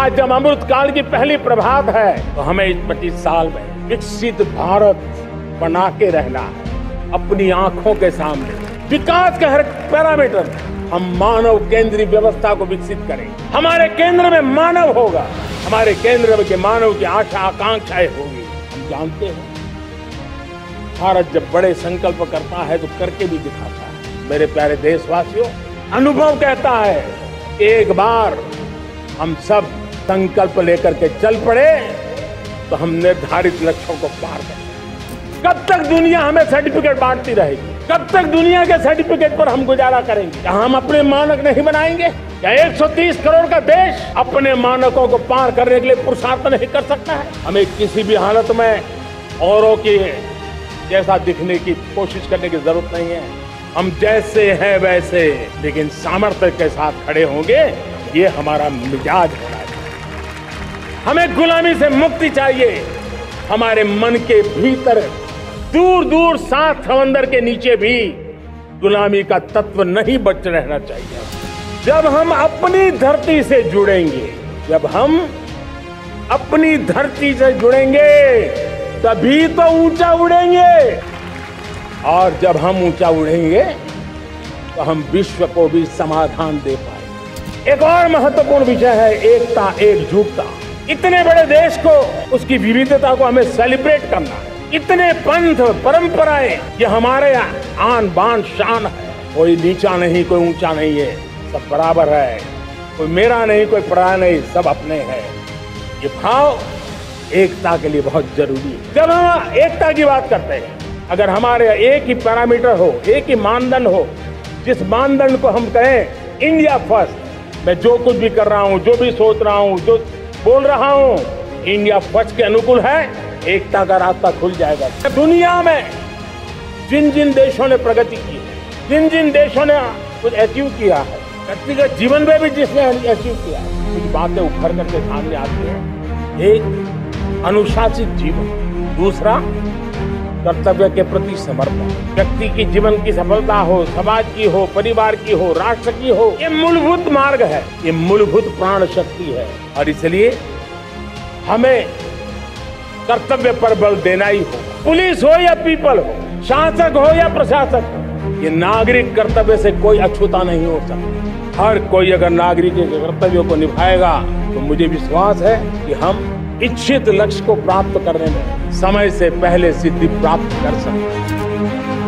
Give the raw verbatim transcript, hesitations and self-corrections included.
आज जब अमृत काल की पहली प्रभात है तो हमें इस पच्चीस साल में विकसित भारत बना के रहना है। अपनी आंखों के सामने विकास के हर पैरामीटर हम मानव केंद्रीय व्यवस्था को विकसित करें। हमारे केंद्र में मानव होगा, हमारे केंद्र में के मानव की आशा आकांक्षाएं होगी। हम जानते हैं भारत जब बड़े संकल्प करता है तो करके भी दिखाता है। मेरे प्यारे देशवासियों, अनुभव कहता है एक बार हम सब संकल्प लेकर के चल पड़े तो हम निर्धारित लक्ष्यों को पार करेंगे। कब तक दुनिया हमें सर्टिफिकेट बांटती रहेगी? कब तक दुनिया के सर्टिफिकेट पर हम गुजारा करेंगे? क्या हम अपने मानक नहीं बनाएंगे? क्या एक सौ तीस करोड़ का देश अपने मानकों को पार करने के लिए पुरुषार्थ नहीं कर सकता है? हमें किसी भी हालत में औरों की जैसा दिखने की कोशिश करने की जरूरत नहीं है। हम जैसे हैं वैसे लेकिन सामर्थ्य के साथ खड़े होंगे, ये हमारा मिजाज होना चाहिए। हमें गुलामी से मुक्ति चाहिए। हमारे मन के भीतर दूर दूर सात समंदर के नीचे भी गुलामी का तत्व नहीं बच रहना चाहिए। जब हम अपनी धरती से जुड़ेंगे, जब हम अपनी धरती से जुड़ेंगे तभी तो ऊंचा उड़ेंगे, और जब हम ऊंचा उड़ेंगे तो हम विश्व को भी समाधान दे पाएंगे। एक और महत्वपूर्ण विषय है एकता, एकजुटता। इतने बड़े देश को, उसकी विविधता को हमें सेलिब्रेट करना है। इतने पंथ परंपराएं, ये हमारे आन बान शान है। कोई नीचा नहीं, कोई ऊंचा नहीं है, सब बराबर है। कोई मेरा नहीं, कोई पराया नहीं, सब अपने हैं। ये भाव एकता के लिए बहुत जरूरी है। जब हम एकता की बात करते हैं, अगर हमारे एक ही पैरामीटर हो, एक ही मानदंड हो, जिस मानदंड को हम कहें इंडिया फर्स्ट, मैं जो कुछ भी कर रहा हूं, जो भी सोच रहा हूं, जो बोल रहा हूं, इंडिया फर्स्ट के अनुकूल है, एकता का रास्ता खुल जाएगा। दुनिया में जिन जिन देशों ने प्रगति की है, जिन जिन देशों ने कुछ अचीव किया है, व्यक्तिगत जीवन में भी जिसने अचीव किया है, कुछ बातें उभर करके सामने आती हैं। एक अनुशासित जीवन, दूसरा कर्तव्य के प्रति समर्पण। व्यक्ति की जीवन की सफलता हो, समाज की हो, परिवार की हो, राष्ट्र की हो, ये मूलभूत मार्ग है, ये मूलभूत प्राण शक्ति है। और इसलिए हमें कर्तव्य पर बल देना ही हो। पुलिस हो या पीपल हो, शासक हो या प्रशासक हो, ये नागरिक कर्तव्य से कोई अछूता नहीं हो सकता। हर कोई अगर नागरिक के कर्तव्यों को निभाएगा तो मुझे विश्वास है कि हम इच्छित लक्ष्य को प्राप्त करने में समय से पहले सिद्धि प्राप्त कर सकते हैं।